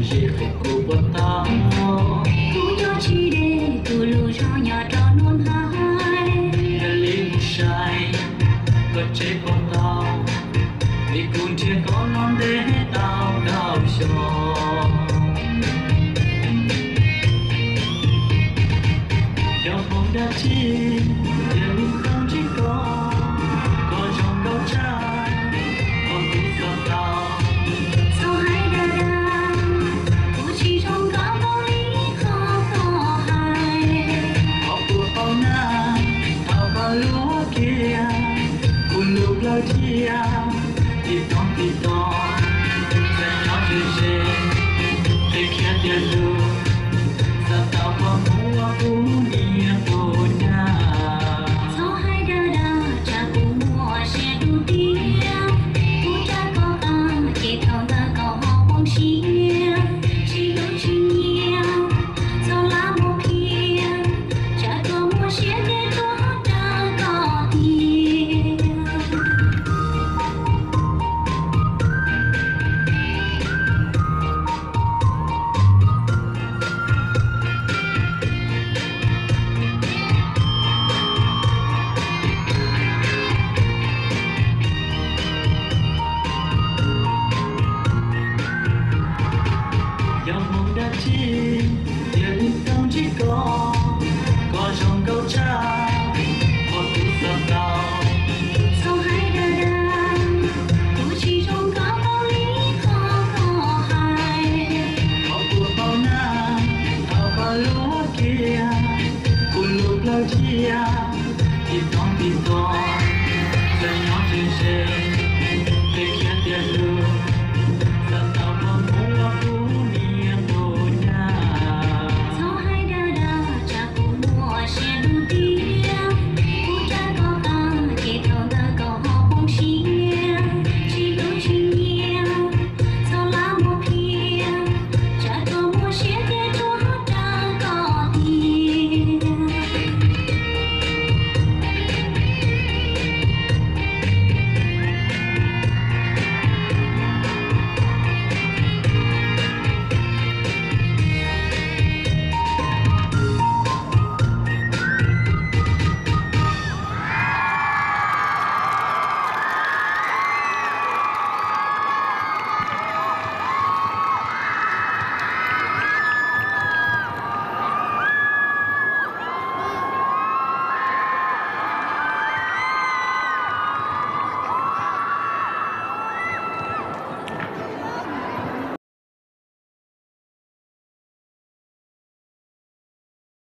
chỉ phải cô bắt tao cô cho chi để cô lưu cho nhà trò non hai là linh sai có chế con tao vì cùng chia có non để tao đau cho dòng không đã chi để linh không chỉ có trong câu trai còn cũng gặp tao sao hai đa đa cô chỉ trong cả bao lý khó có hai học của bao na thao bao lúa kia cùng lúc lời chia thì con sẽ nói chuyện gì để kia tiền luôn ta tao có mua cũng đi cô nhà sao hai đa đa cha cô mua xe đủ tiền cô cha có ăn chỉ thao ta có họ bông xia chỉ có chi nhiều sao lá một kia cha có mua xe để có ta có tiền dòng mong đã chi tiền không chỉ có trong câu trai còn cũng gặp tao sao hai đa đa cô chỉ trong cả bao lý khó có hai học của bao na thao bao lúa kia cùng lúc lời chia thì con sẽ nói chuyện gì